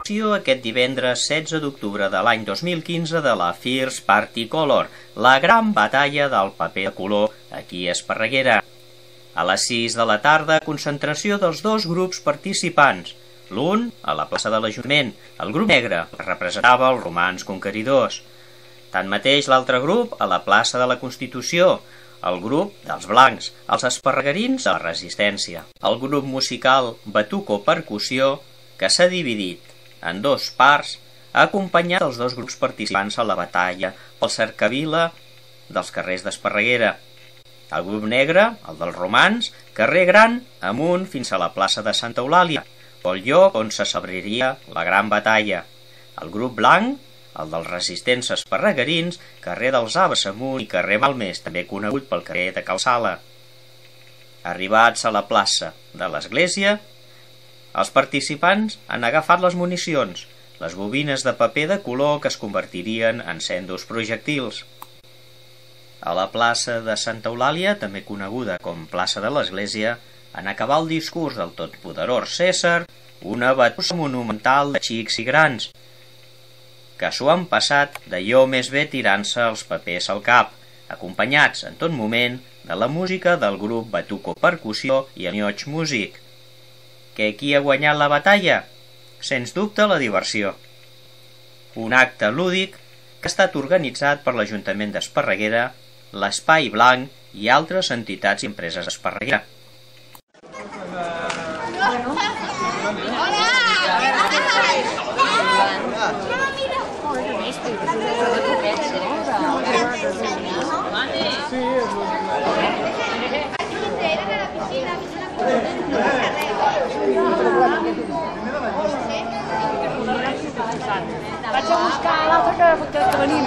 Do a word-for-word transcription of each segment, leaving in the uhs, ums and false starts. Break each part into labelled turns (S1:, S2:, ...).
S1: Aquest divendres setze d'octubre de l'any dos mil quinze de la First Party Color, la gran batalla del paper de color aquí a Esparreguera. A les sis de la tarda, concentració dels dos grups participants. L'un, a la plaça de l'Ajuntament, el grup negre, que representava els romans conqueridors. Tanmateix, l'altre grup, a la plaça de la Constitució, el grup dels blancs, els esparreguerins de la resistència. El grup musical Batuco Percussió, que s'ha dividit en dos parts, ha acompanyat els dos grups participants a la batalla pel cercavila dels carrers d'Esparreguera. El grup negre, el dels romans, carrer Gran, amunt fins a la plaça de Santa Eulàlia, pel lloc on se celebraria la gran batalla. El grup blanc, el dels resistents esparreguerins, carrer dels Aves amunt i carrer Malmès, també conegut pel carrer de Cal Sala. Arribats a la plaça de l'església, els participants han agafat les municions, les bobines de paper de color que es convertirien en sendos projectils. A la plaça de Santa Eulàlia, també coneguda com plaça de l'Església, en acabar el discurs del totpoderós Cèsar, una batussa monumental de xics i grans, que s'ho han passat d'allò més bé tirant-se els papers al cap, acompanyats en tot moment de la música del grup Batuco Percussió i el Nyoig Music. Que qui ha guanyat la batalla? Sens dubte la diversió. Un acte lúdic que ha estat organitzat per l'Ajuntament d'Esparreguera, l'Espai Blanc i altres entitats i empreses d'Esparreguera.
S2: Vaig a buscar l'altre que, que venim.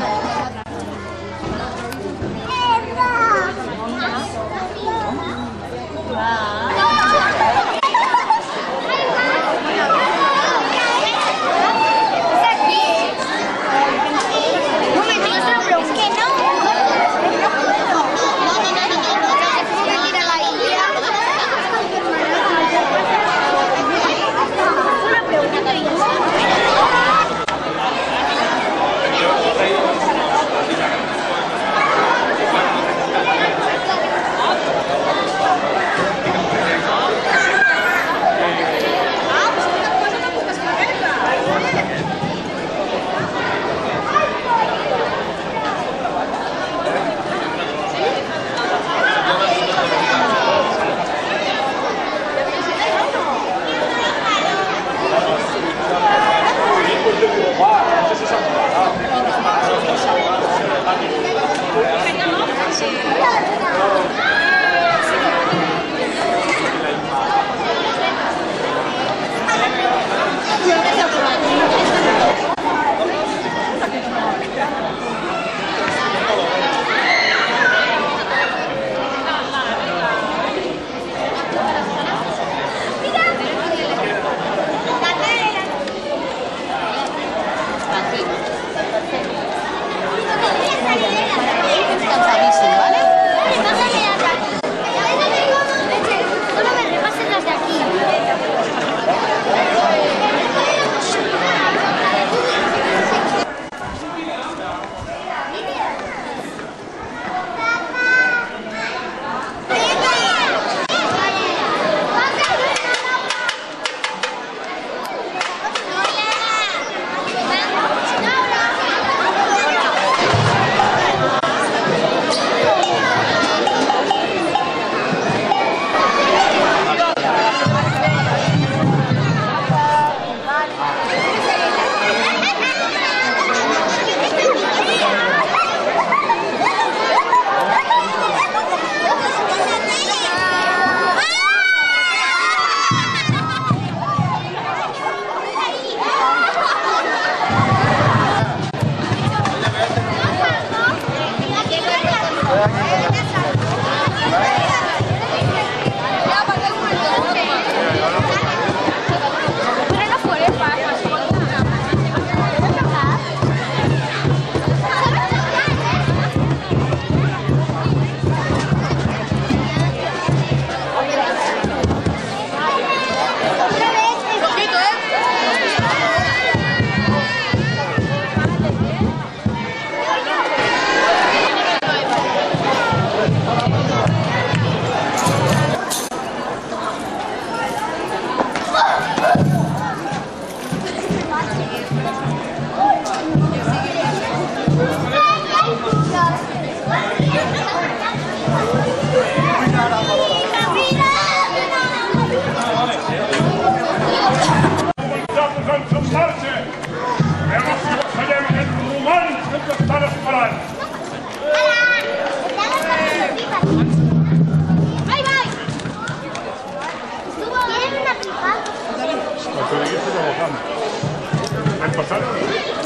S3: passarem.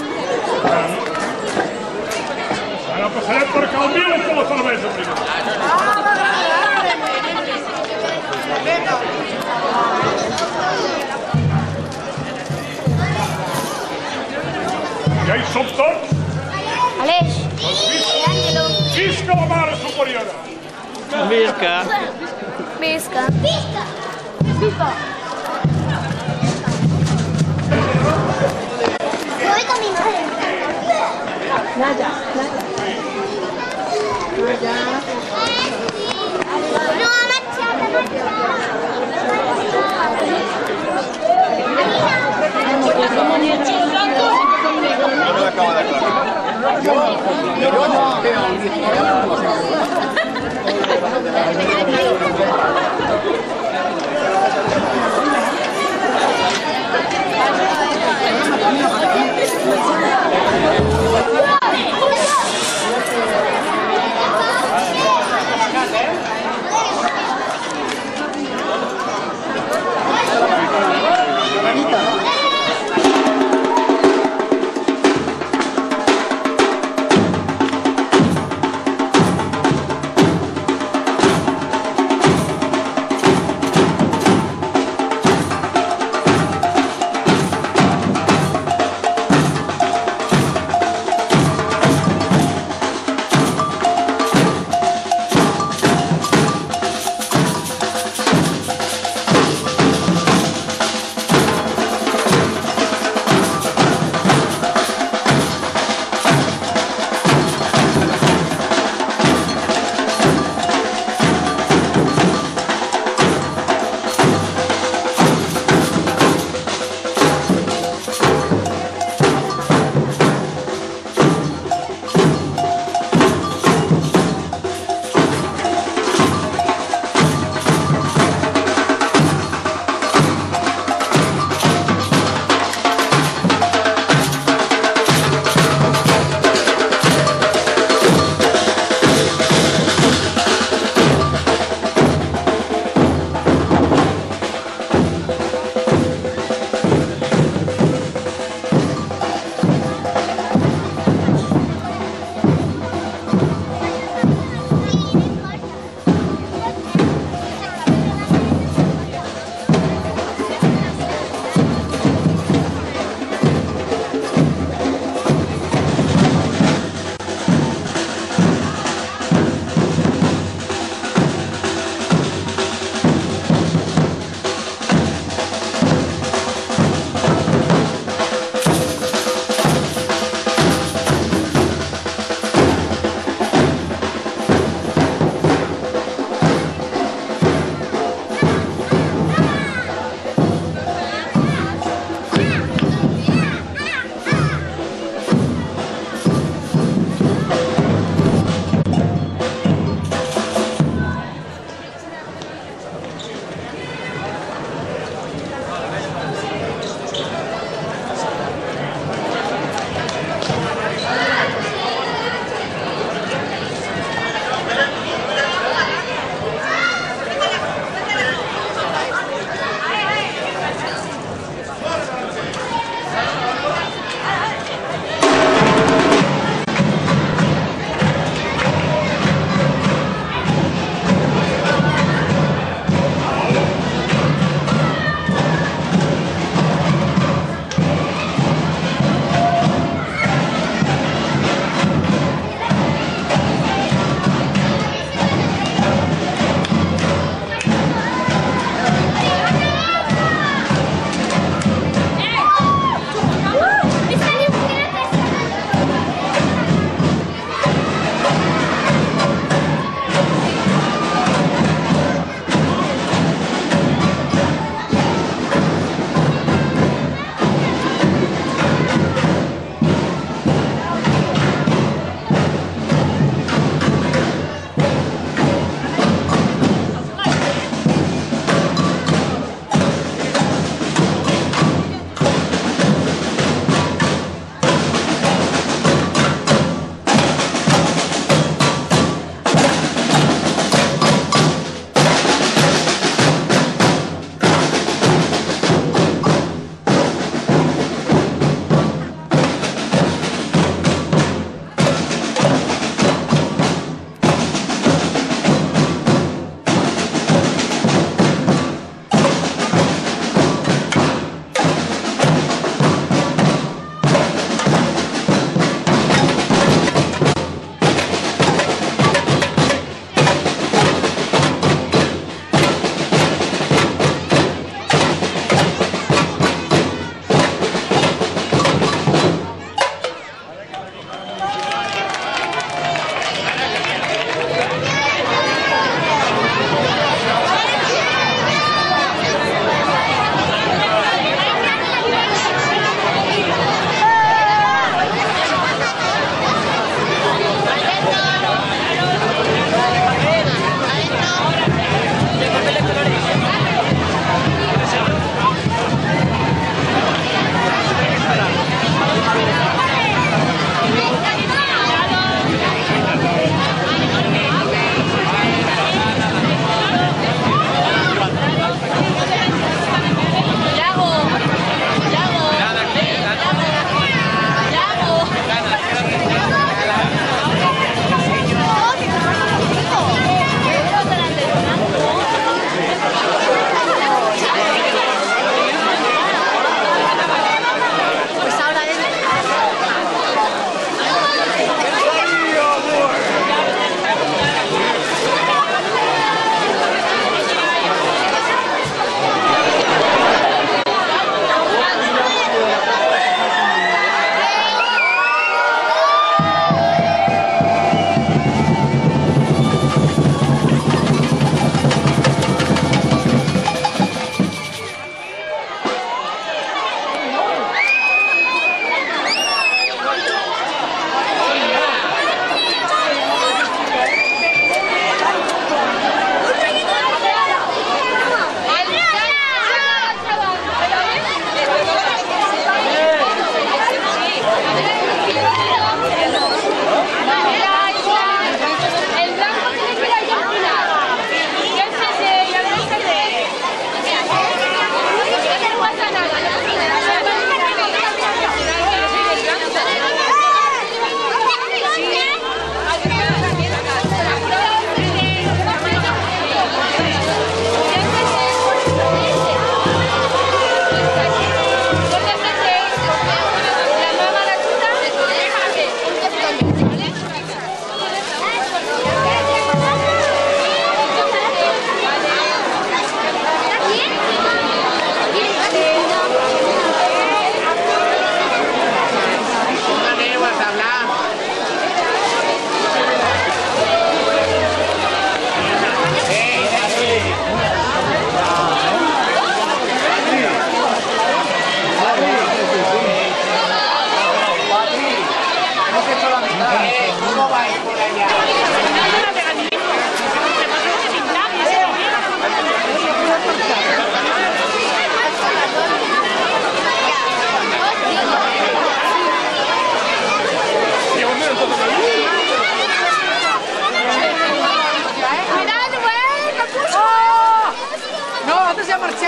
S3: Ara passarem per Cal Mil i per la cervesa primer. Ja hi som tots?
S2: Aleix.
S3: Visca! Visca la mare superiora!
S1: Visca!
S2: Visca. Visca. Visca. Voy con mi madre. Naya, Naya. Naya. No, machata,
S4: No me acaba de aclarar. Yo, yo no veo un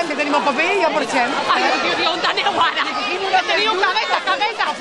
S5: si tenim el paper i ja marxem.
S2: Ai, Déu, Déu, on aneu ara? Teniu cabeza, cabeza.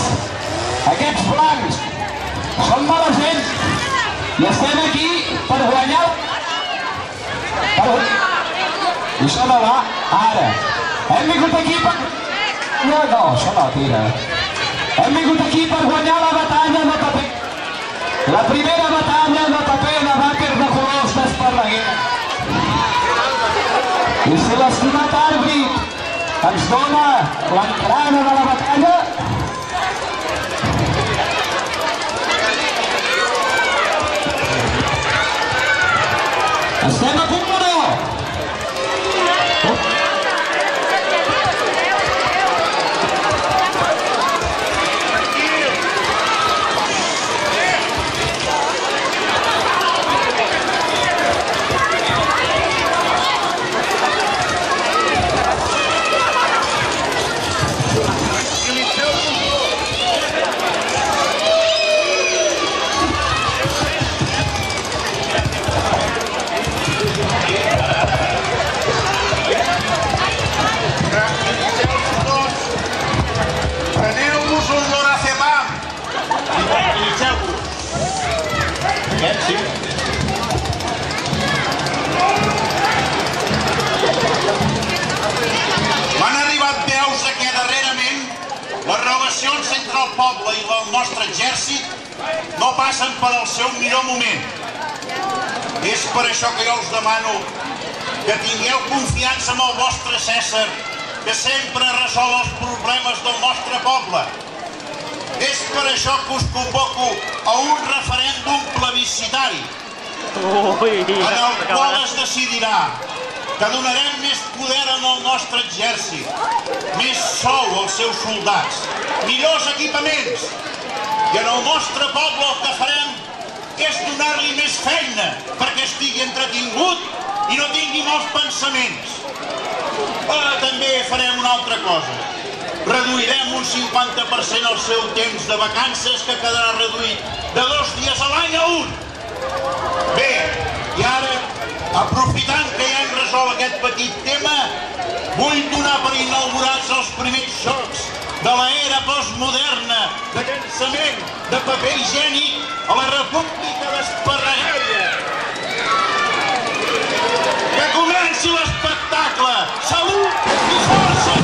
S6: Aquests blancs són mala gent i estem aquí per
S5: I això no va. Ara. Hem vingut aquí per... No, no, això no, tira. Hem vingut aquí per guanyar la batalla de paper. La primera batalla de paper de vàquer de colors d'Esparreguera. I si l'estimat àrbit ens dona l'entrada de la batalla... Estem a punt o no?
S6: M'han arribat veus que darrerament les relacions entre el poble i el nostre exèrcit no passen per al seu millor moment. És per això que jo us demano que tingueu confiança en el vostre Cèsar, que sempre resol els problemes del nostre poble. És per això que us convoco a un referèndum plebiscitari, en el qual es decidirà que donarem més poder en el nostre exèrcit, més sou als seus soldats, millors equipaments, i en el nostre poble el que farem és donar-li més feina perquè estigui entretingut i no tingui mals pensaments. Però també farem una altra cosa. Reduirem un cinquanta per cent el seu temps de vacances, que quedarà reduït de dos dies a l'any a un. Bé, i ara, aprofitant que ja hem resolt aquest petit tema, vull donar per inaugurats els primers jocs de l'era postmoderna de llançament de paper higiènic a la República d'Esparreguera. Que comenci l'espectacle! Salut i força!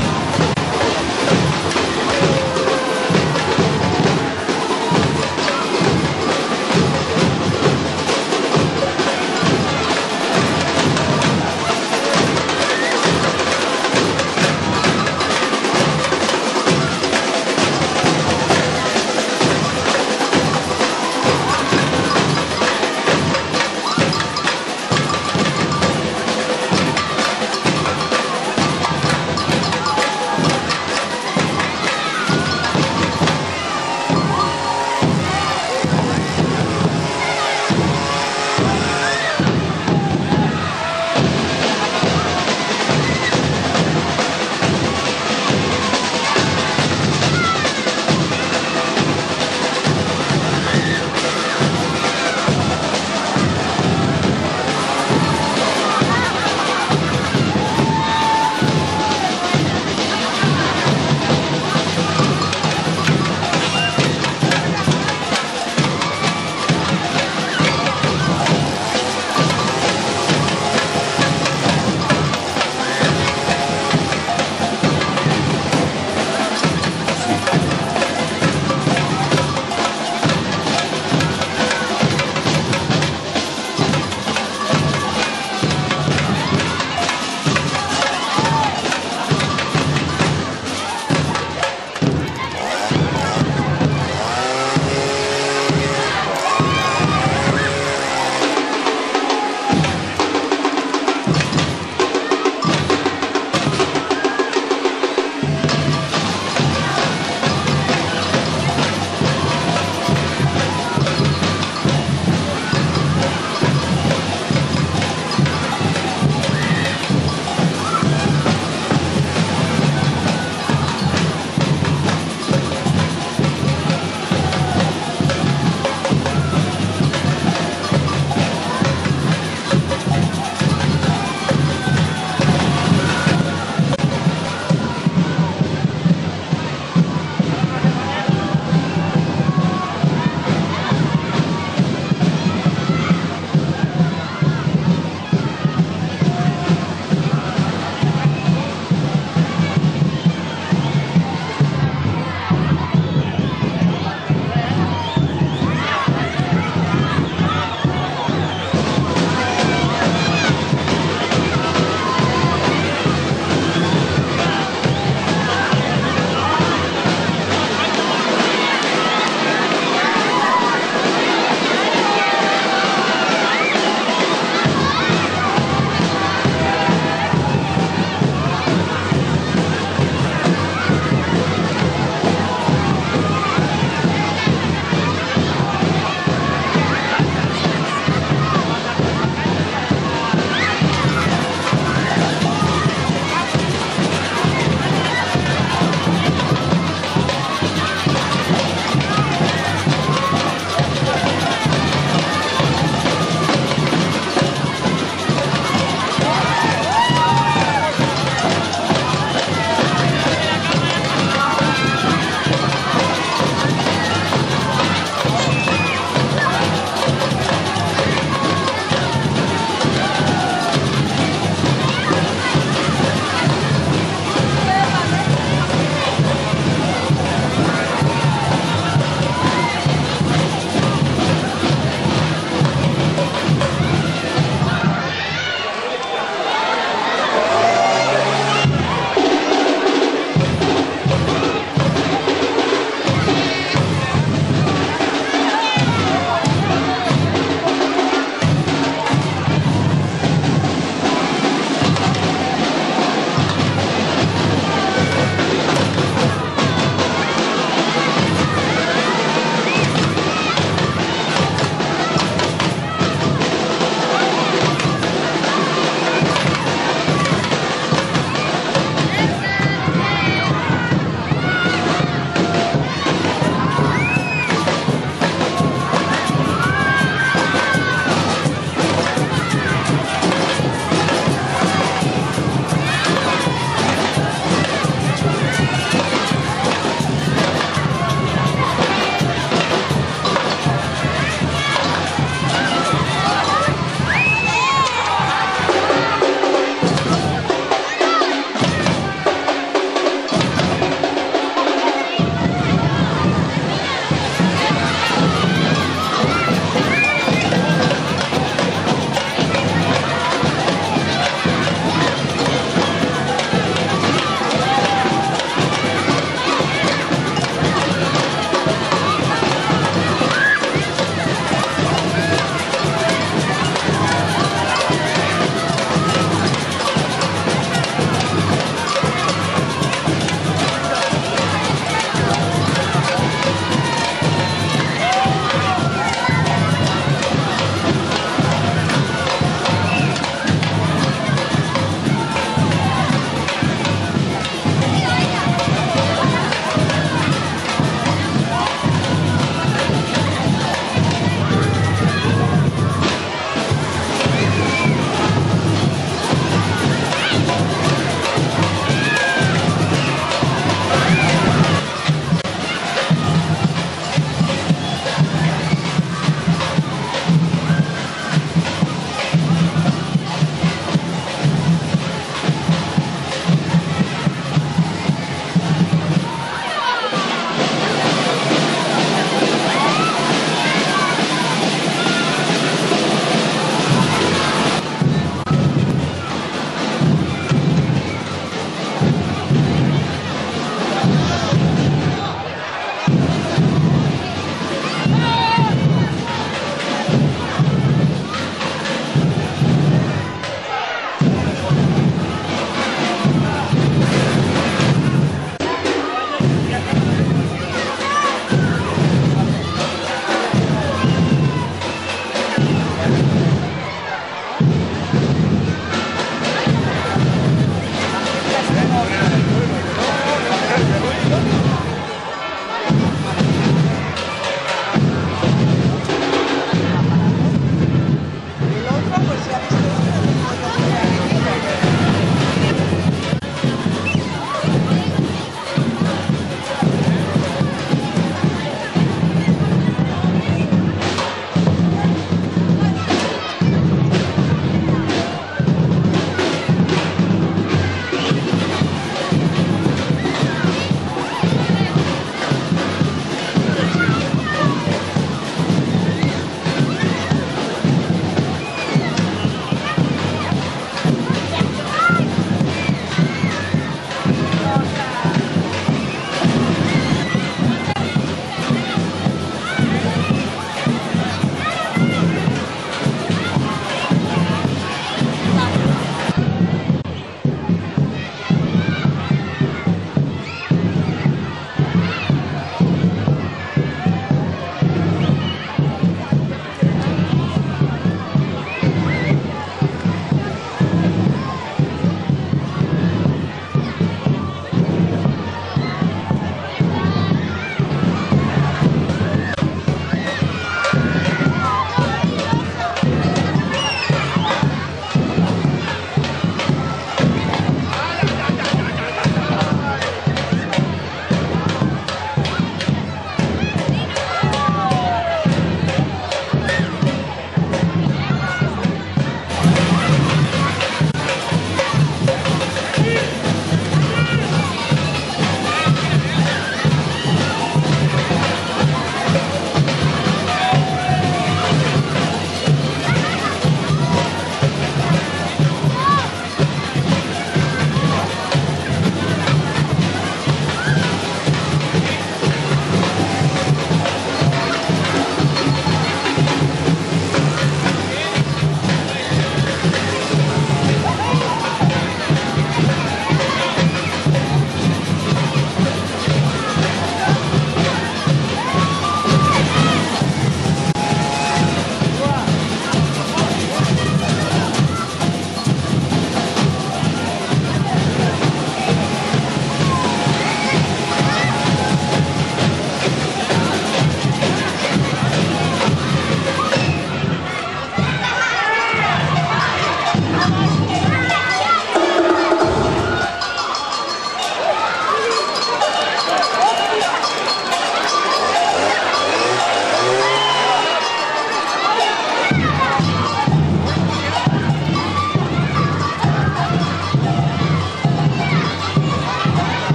S2: Gràcies.